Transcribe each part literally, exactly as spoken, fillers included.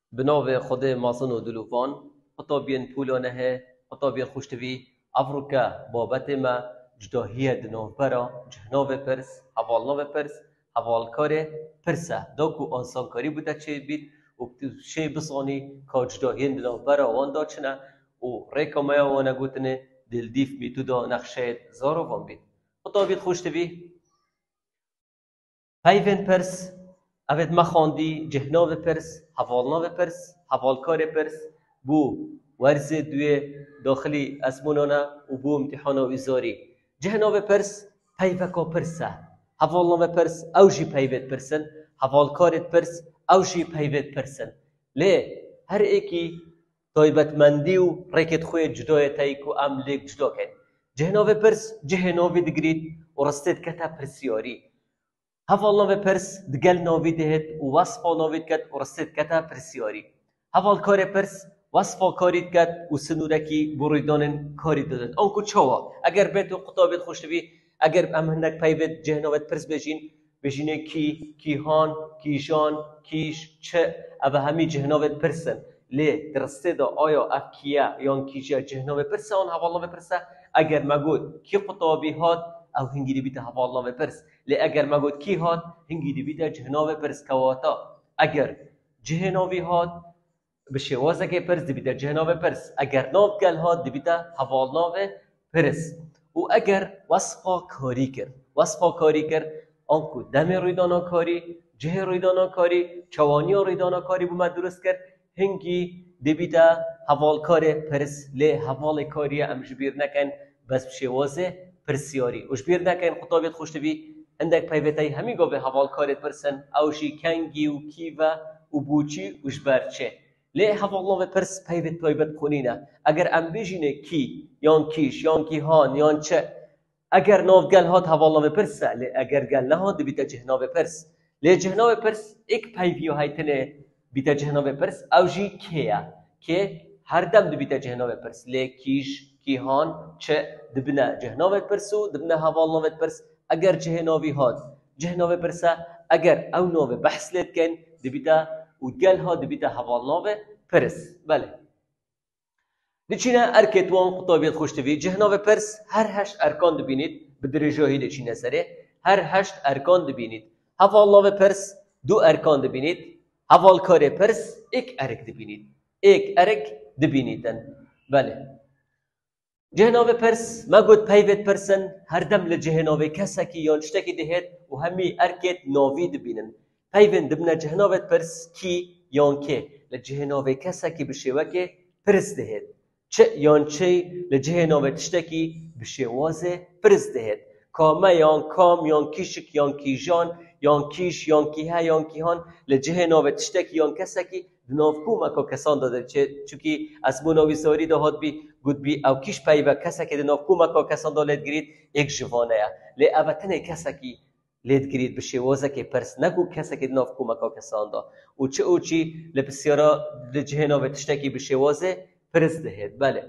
به نام خدا مازن و دلوفان خطابین پولانه خطابین خوشتوی افریقا بابت ما جداهی دنوف برا جهناو پرس حوالناو پرس حوالکار پرسه داکو آنسانکاری بوده چه بید و شی بسانی که جداهی دنوف برا وان داچنه و ریکا میا وانا گوتنه دلدیف میتو دا نقشه زارو وان بید خطابین خوشتوی پیوین پرس اوید مخاندی جهناو پرس حوالناو پرس حوالکار پرس بو ورز دوی داخلی اسمونانا و بو امتحانا ویزاری جهناو پرس پیوکا پرسه حوالناو پرس اوجی پیوت پرسن حوالکارت پرس اوجی پیوت پرسن لی هر ایکی تایبتمندی و ریکت خوی جدای تایکو ام لیک جدا کن جهناو پرس جهناوی دگرید و رستید کتا پرسیاری هفال ناوی پرس دگل ناوی دهد و وصفا ناوید کد و رسید کتا پرسیاری هفال کار پرس وصفا کارید کد و سنورکی برویدانن کاری دادن آنکو چاوا اگر بیتو قطابت خوشتوی اگر امهنک پیوید جهناوت پرس بجین بجینه کی کیهان کیشان کیش چه او همی جهناوت پرسن لی درسته دا آیا اف کیا یان کیجا جهناوت پرسه آن هفال ناوی پرسه اگر مگود کی قطابی هات او هنگی دی بیتا حوال ناوی پرس لی اگر مگود کی هات هنگی دی بیتا جهناوی پرس کواتا اگر جهناوی هات بشه واسه که پرس دی بیتا جهناوی پرس اگر ناو گل هات دی بیتا حوال ناوی پرس و اگر وصفا کاری کرد وصفا کاری کرد آنکو دم رویدانا کاری جه رویدانا کاری چوانی رویدانا کاری بومد درست کرد هنگی دی بیتا حوال کار پرس لی حوال کاری امجبیر نکن بس بشه واسه پرسیاری وش بیر نکن خطابت خوشتوی عندك پیوتی همی گو به حوال کارت پرسن اوشی کنگی و کیوه و بوچی وش برچه لی حوال ناو پرس پیوت پیوت خونینه اگر ام بجینه کی یان کیش یان کیهان یان چه اگر ناو گل هات حوال ناو پرسه لی اگر گل نهاد بیتا جهناو پرس لی جهناو پرس ایک پیویو هایتنه بیتا جهناو پرس اوشی کیه که هر دم بیتا جهناو پرس لی کیش کیهان چه دبنا جهناوت پرسو دبنا حوال ناوت پرس اگر جهناوی هاد جهناوی پرسه اگر او ناوی بحث لید کن دبیتا و گل ها دبیتا حوال ناوی پرس بله دچینه ارکتوان خطابیت خوشتوی جهناوی پرس هر هشت ارکان دبینید به درجاهی دچینه سره هر هشت ارکان دبینید حوال ناوی پرس دو ارکان دبینید حوال کار پرس ایک ارک دبینید ایک ارک دبینیدن بله جهناوی پرس ما گود پیوت پرسن هر دم لجهناوی کسا کی یان شتکی دهید و همی ارکت ناوی دبینن پیوند دبنا جهناوت پرس کی یان که لجهناوی کسا کی بشوکه پرس دهید چه یان چه لجهناوی تشتکی بشوازه پرس دهید کامه یان کام یان کیشک یان کیجان یان کیش یان کیها یان کیهان لجهناوی تشتکی یان کسا کی دنافکو مکا کسان داده چه چونکی اسموناوی ساری دهات بی گود بی او کیش پای و کسا که دنافکو مکا کسان دالت گرید یک جوانه یا لی اوتنه کسا کی لید گرید بشه وازه که پرس نگو کسا که دنافکو مکا کسان دا و چه او چی لبسیارا لجهنا و تشتکی بشه وازه پرس دهید بله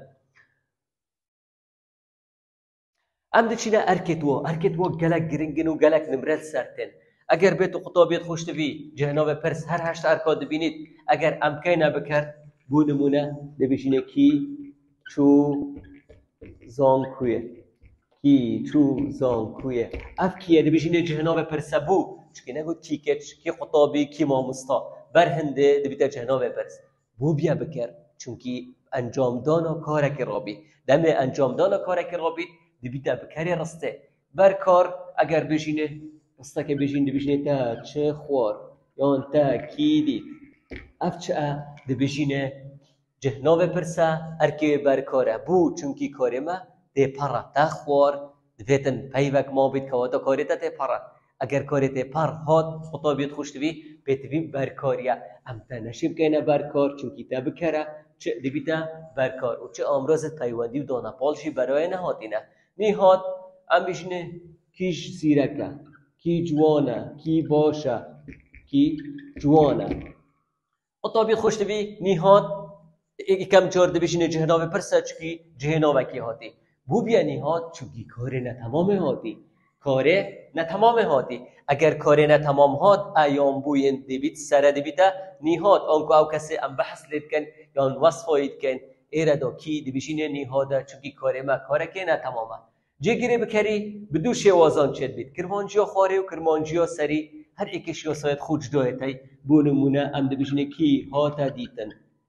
ام دچینه ارکتوا ارکتوا گلک گرینگن و گلک نمرل سرتن اگر بیتو خطابیت خوشتوی جهناو پرس هر هشت ارکان دبینید اگر امکینا بکرد بو نمونه دبیشینه کی چو زانکویه کی چو زانکویه اف کیه دبیشینه جهناو پرس بو چکی نگو کی کچ کی خطابی کی مامستا برهنده دبیتا جهناو پرس بو بیا بکر چونکی انجام دانا کارک رابی دم انجام دانا کارک رابی دبیتا بکری رسته بر کار اگر بجینه رسته که بجین دبیشینه تا چه خوار یان تا کی دید اف چه دبیشینه جهناوی پرسه ارکی برکاره بو چونکی کاری ما ده پره تا خوار دویتن پیوک ما بید که واتا کاری تا ده پره اگر کاری تا پر هات خطابیت خوشتوی بیتوی برکاریه ام تا نشیب که اینه برکار چونکی تا بکره چه دویتا برکار و چه امروزت پیواندی و دانا پالشی برای نهاتینه نی هات ام بیشنه کیش سیرکه کی جوانه کی باشه کی جوانه خطابیت خوشتوی نی هات یکم چهار دبیشینه جهناوی پرسه چکی جهناوی کی هاتی بو بیانی هات چونکی کاری نه تمام هاتی کاره نه تمام هاتی اگر کاره نه تمام هات ایام بوین دیبیت سر دیبیتا نیهات آنکو او کسی ام بحث لید کن یا ان وصفایید کن ایره دا کی دیبیشینه نیهاده چونکی کاره ما کاره که نه تمامه جگیره بکری بدو شوازان چید بید کرمانجیا خاره و کرمانجیا سری هر ایکش یا ساید خوش دایتای بونمونه ام دیبیشینه کی هاتا دیتن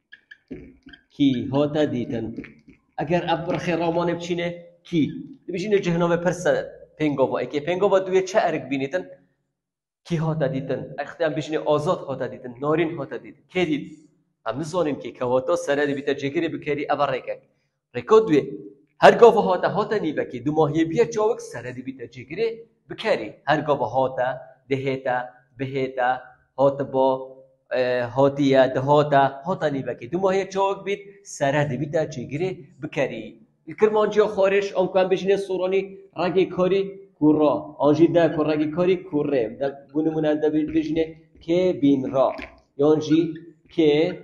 کی هاتا دیتن اگر ابر خیرامان بچینه کی دیبیشینه جهنم پرسه پنگاوا اگه پنگاوا دوی چه ارگ بینیدن کی هاتا دیدن اختیام بشینه آزاد هاتا دیدن نارین هاتا دیدن کی دید هم نزانیم که کواتا سره دیتا جگری بکری ابر ریکن ریکا دوی هر گاوا هاتا هاتا نیبه که دو ماهی بیا چاوک سره دیتا جگری بکری هر گاوا هاتا دهیتا بهیتا هاتا با هاتیه دهاتا هاتا نیبه که دو ماهی چاوک بید سره دیتا جگری بکری کرمانجیا خارش آن کم بشینه سورانی رگی کاری کورا آنجی ده کور رگی کاری کوره ده بونمونه ده بشینه که بین را یانجی که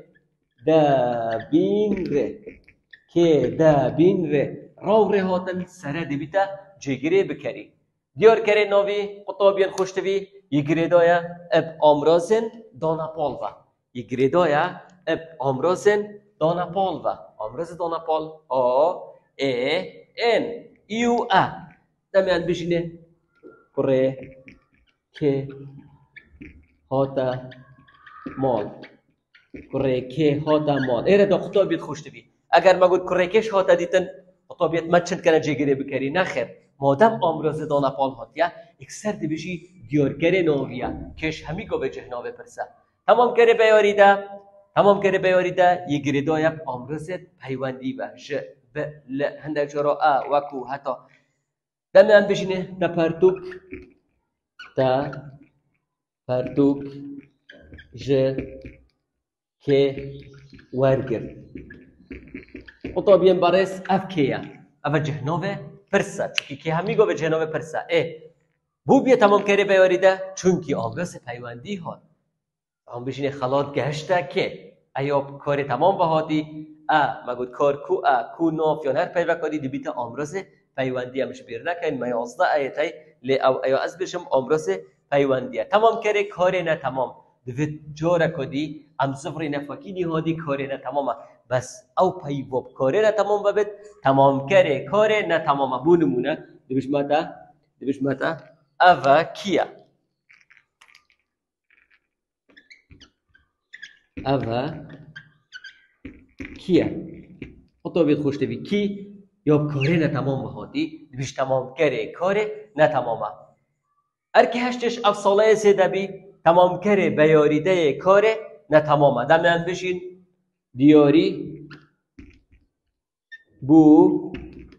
ده بین ره که ده بین ره راو ره هاتن سره دیبیتا جگره بکری دیار کره ناوی قطابیان خوشتوی یگره دایا اب آمرازن دانا پال و یگره دایا اب آمرازن دانا پال و آمراز دانا پال آ ا ان یو ا دمیان بشینه کره که هاتا مال کره که هاتا مال ایره دا خطابیت خوشتوی اگر ما گود کره کش هاتا دیتن خطابیت مچند کنه جگره بکری نخیر مادم آمراز دانا پال هاتیا اکسر دی بشی دیارگر ناویا کش همی گو به جهناوه پرسه تمام کره بیاریده تمام کره بیاریده یگری دایب آمرازت پیوندی و ج ب ل هندک جرا ا وکو حتی دم هم بشینه تا پرتوک تا پرتوک ج که ورگر خطابیم برس اف کیا اف جهناوه پرسه چونکی که همی گو به جهناوه پرسه اه بو بیا تمام کره بیاریده چونکی آمراز پیوندی هات هم بشینه خلات گهشته که ایاب کار تمام بهادی ا مگود کار کو ا کو ناف یا هر پیوه کاری دی بیت آمراز پیوندی همش بیر نکن میازده ایتای لی او ایا از بشم آمراز پیوندیه تمام کره کار نه تمام دوید جاره کدی ام صفر نفاکی نهادی کار نه تمامه بس او پیواب کار نه تمام ببید تمام کره کار نه تمامه بونمونه دویش متا دویش متا اوه کیا اوه کیه خطابیت خوشتوی کی یا کاره نه تمام بهادی دویش تمام کره کاره نه تمامه ارکی هشتش اف ساله زیده بی تمام کره بیاریده کاره نه تمامه دمیان بشین دیاری بو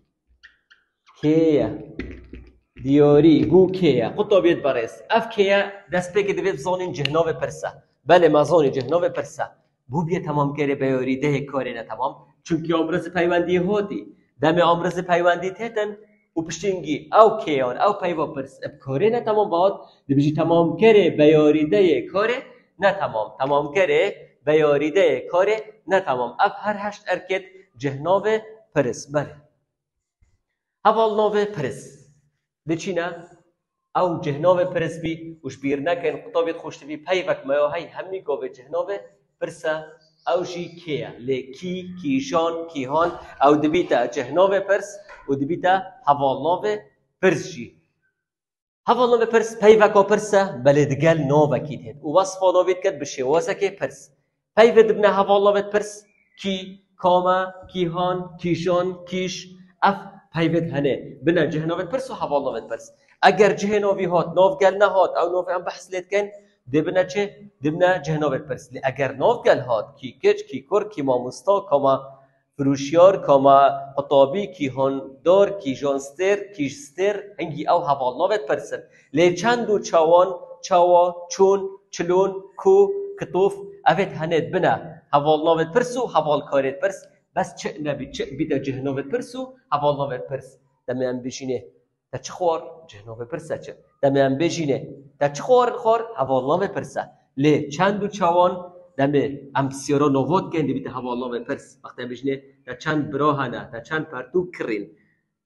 کیه دیاری بو کیه خطابیت برس اف کیه دست پیک دوید زانین جهناو پرسه بله مزانی جهناو پرسه بو بیا تمام کره بیاریده کاره نه تمام چونکی آمرز پیوندی هاتی دم آمرز پیوندی تهتن و پشتینگی او کیان او پیوا پرس اب کاره نه تمام باد دبیجی تمام کره بیاریده کاره نه تمام تمام کره بیاریده کاره نه تمام اف هر هشت ارکت جهناو پرس بله اول ناو پرس دچینا او جهناو پرس بی وش بیر نکن خطابیت خوشتوی پیوک میاهی همی گاو جهناو پرسه او جی کیه لی کی کیشان کیهان او دبیتا جهناو پرس و دبیتا حوالناو پرس جی حوالناو پرس پیوکا پرسه بله دگل ناو کید هید و وصفا ناوید کد بشیوازه که پرس پیوه دبنه حوالناو پرس کی کاما کیهان کیشان کیش اف پیوه هنه بنا جهناو پرس و حوالناو پرس اگر جهناوی هات ناو گل نه هات او ناو هم بحث لید کن دبنا چه دبنا جهناو پرس لی اگر ناو گل هات کی کچ کی کور کی ماموستا کاما فروشیار کاما خطابی کی هاندار کی جانستر کی ستر هنگی او حوالناو پرسن لی چند و چوان چوا چون چلون کو کتوف اوید هنه بنا حوالناو پرس و حوالکارت پرس بس چه نبی چه بیدا جهناو پرس و حوالناو پرس دمیان بشینه تا چه خوار جهناو پرسه چه دمیان بشینه تا چه خوار خوار حوالناو پرسه لی چند و چوان دمه ام سیارا نوات کن دی بیت حوالناو پرس وقتی بشینه تا چند براهنه تا چند پرتو کرین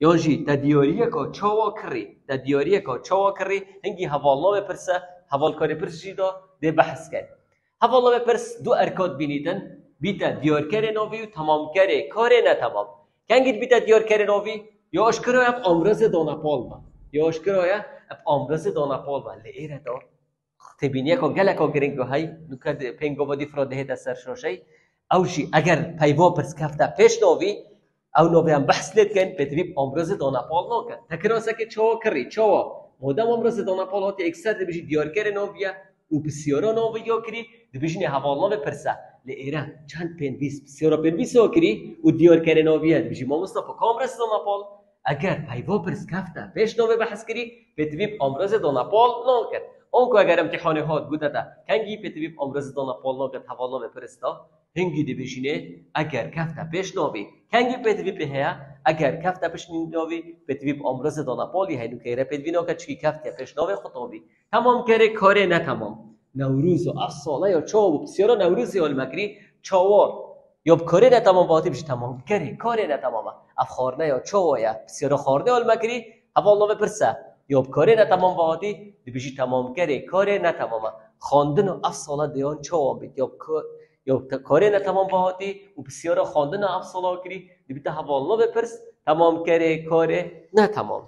یانجی تدیاریه که چاوا کری تدیاریه که چاوا کری هنگی حوالنامه پرسه حوالکاری پرس جیدا ده بحث کرد حوالنامه پرس دو ارکات بینیدن بیتا دیارکر نوی و تمام کره کاره نه تمام کنگید بیتا دیارکر نوی یا اشکرای اب امروز دانپال با یا اشکرای اب امروز دانپال با لیره دا تبینیه که گله که گرینگ های نکد پنگو بودی فراده هست سر شوشی اوشی اگر پیوا پرس کفته پیش نوی او نوی هم بحث لید کن بتویب امروز دانپال نکن تکراسه که چوا کری چوا مادام امروز دانپال هاتی اکثر دی بجی دیارکر نویه و بسیارا نوی یا کری دی بجی حوالنامه پرسه لیره چند پنویس بسیارا پنویس ها کری و دیارکر نویه دی بجی ما مصطفى کامرس دانپال اگر پیوا پرس کفته پیش نوی بحث کری بتویب امروز دانپال نکن اونکو اگر امتحان هات بوده تا کنگی بتویب امروز دانپال نکن حوالنامه پرستا هنگی دی بجینه اگر کفته پیش نوی کنگی بتویب هیا اگر کفته پیش نوی بتویب امروز دانپالی هنو که ایره پدوی نکن چی کفته پیش نوی خطابی تمام کره کاره نه تمام نوروز و افسانه یا چاو و بسیارا نوروزی المکری چاوار یا بکاره نه تمام باتی بشه تمام کره کاره نه تمامه افخارنه یا چاو یا بسیارا خارنه المکری حوالنامه پرسه یا بکاره نه تمام باتی دی بشه تمام کره کاره نه تمامه خواندن و افسانه دیان چاو بید یا یا کاری نه تمام باهاتی و بسیار خواندن افسانه کری دی بیت حوالنامه پرس تمام کره کاره نه تمام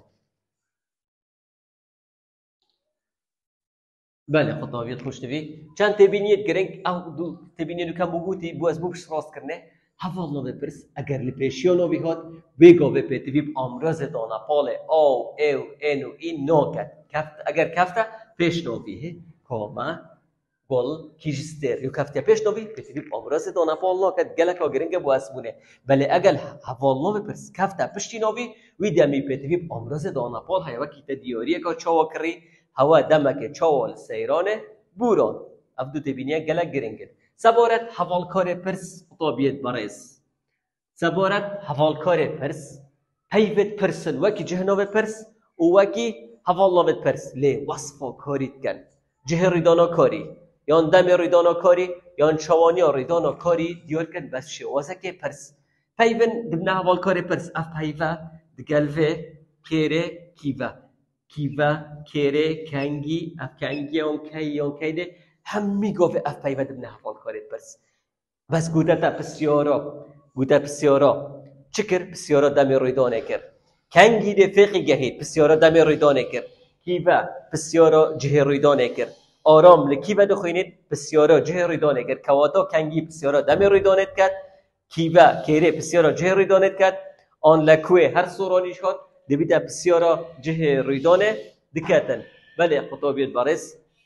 بله خطابیت خوش دوی چند تبینیت گرنگ او دو تبینیت کم بگوتی بو از بوش راست کرنه حوالنامه پرس اگر لپیشیانو بیهات بگو به پتیب امروز دانپال او او اینو این ناکت کفت اگر کفته پیش نویه کامه گل کیجستر یو کفته پیش نوی پتیب امروز دانپال ناکت گلک گرنگ بو اسمونه بله اگر حوالنامه پرس کفته پشتی نوی وی دمی پتیب امروز دانپال هیا وکی تدیاریه که چاوا کری هوا دمک چاوال سیرانه بوران افدو تبینیه گلک گرنگه سبارت حوالکار پرس خطابیت برایس سبارت حوالکار پرس پیوت پرسن وکی جهنم پرس و وکی حوالنامه پرس لی وصفا کاریت کن جه ریدانا کاری یان دم ریدانا کاری یان چوانی ریدانا کاری دیار کن بس شه واسه پرس پیون دبنا حوالکار پرس اف پیوه دگلوه کره کیوه کیوه کره کنگی اف کنگی اون کی اون کی ده همی گفت اف پیوه دبنا حوالکار پرس بس گوده تا بسیارا گوده بسیارا چکر بسیارا دم ریدانه کر کنگی ده فقی گهید بسیارا دم ریدانه کر کیوه بسیارا جه ریدانه کر آرام لکیوه دخوینید بسیارا جه ریدانه کر کواتا کنگی بسیارا دم ریدانه کرد کیوه کره بسیارا جه ریدانه کرد آن لکوه هر سورانیش هات دبیده بسیارا جه ریدانه دکتن بله خطابیت بارس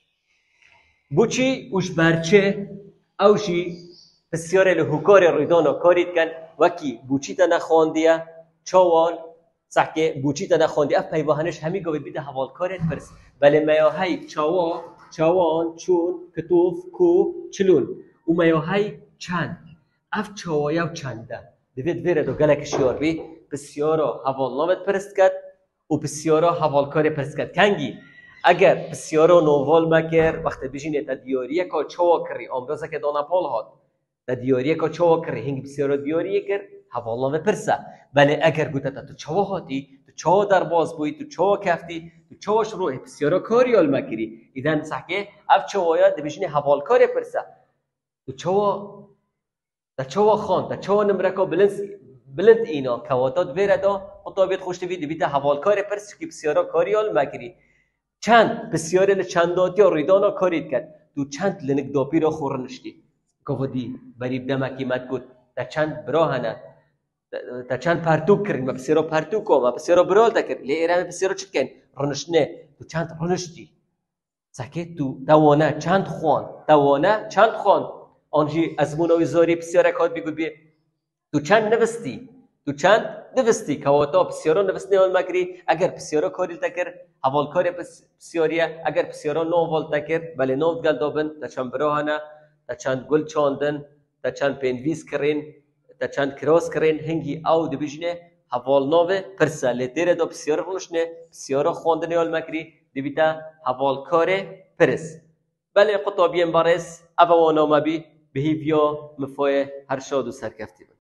بوچی اوش برچه اوشی بسیار لحکار ریدانا کارید کن وکی بوچی تا نخواندیه چاوان سحکه بوچی تا نخواندیه اف پیواهنش همی گوید بیده حوالکارت پرس بله میاهی چاوا چاوان چون کتوف کو چلون و میاهی چند اف چاوایو چنده دوید ویره دو گلک شیار بی بسیارا حوالنامت پرست کد و بسیارا حوالکار پرست کد کنگی اگر بسیارا نووال مکر وقت بجینه تا دیاریه که چاوا کری امروزه که دانپال هات تا دیاریه که چاوا کری هنگ بسیارا دیاریه کر حوالنامه پرسه بله اگر گوته تا تو چاوا هاتی تو چاوا در باز بوی تو چاوا کفتی تو چاوا شروع بسیارا کاریال مکری ایدن سحکه اف چاوایا دی بجینه حوالکار پرسه تو چاوا تا چاوا خان تا چاوا نمرکا بلند بلند اینا کواتات ویره دا خطابیت خوش دوید بیده حوالکار پرس که بسیارا کاریال مکری چند بسیار لچنداتی و ریدانا کارید کرد تو چند لنک داپی را خورنشتی گفتی بریب دمکی مد گود تا چند براهنه تا چند پرتوک کرد ما بسیارا پرتوک ما بسیارا برال تکرد لی ایران بسیارا چکن رنشنه تو چند رنشتی سکت تو دوانه چند خوان دوانه چند خوان آنجی از منوی زاری بسیارا کات بگو بی تو چند نوستی تو چند نوستی کواتا بسیارا نوست نیال مکری اگر بسیارا کاریل تکر حوالکار بسیاریه اگر بسیارا نووال تکر بله نوت گل دابن تا چند براهنه تا چند گل چاندن تا چند پینویس کرین تا چند کراس کرین هنگی او دی بجنه حوالنامه پرسه لیتره دا بسیارا روشنه بسیارا خواندن نیال مکری دی بیتا حوالکار پرس بله خطابیم بارس اوانامه بی بهیویا مفای هر شاد و سرکفتی